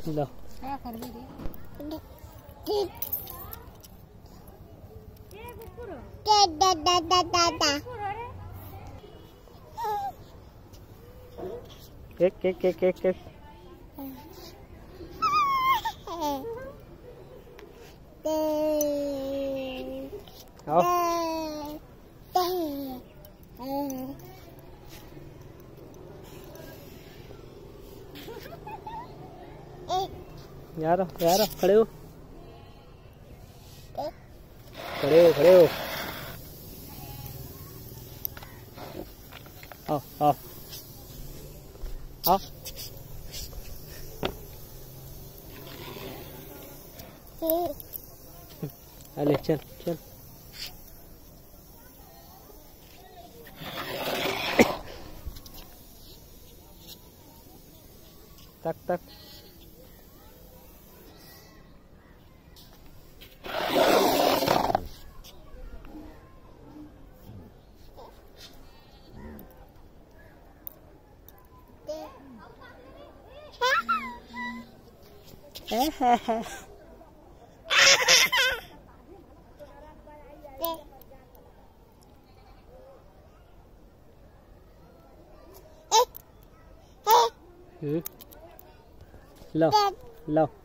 लो एक एक एक एक एक आओ यार यार खड़े हो खड़े हो खड़े हो आओ आओ आओ अले चल चल तक तक लो लो